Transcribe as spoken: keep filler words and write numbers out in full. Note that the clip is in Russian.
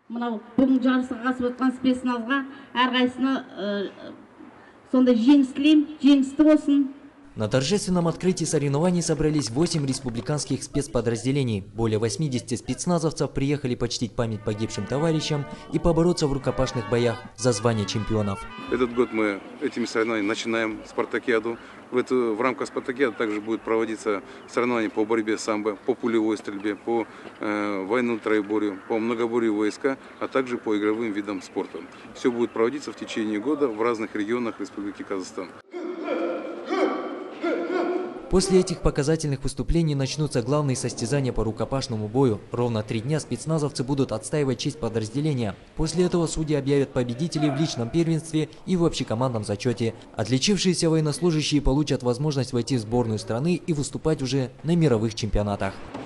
мынау бүгін жарысқа қатысып отқан спецназға әрқайсысына сондай жеңіс тілеймін, жеңісті болсын. На торжественном открытии соревнований собрались восемь республиканских спецподразделений. Более восьмидесяти спецназовцев приехали почтить память погибшим товарищам и побороться в рукопашных боях за звание чемпионов. Этот год мы этими соревнованиями начинаем спартакиаду. В, эту, в рамках спартакиады также будет проводиться соревнования по борьбе самбо, по пулевой стрельбе, по э, военному троеборью, по многоборью войска, а также по игровым видам спорта. Все будет проводиться в течение года в разных регионах Республики Казахстан. После этих показательных выступлений начнутся главные состязания по рукопашному бою. Ровно три дня спецназовцы будут отстаивать честь подразделения. После этого судьи объявят победителей в личном первенстве и в общекомандном зачете. Отличившиеся военнослужащие получат возможность войти в сборную страны и выступать уже на мировых чемпионатах.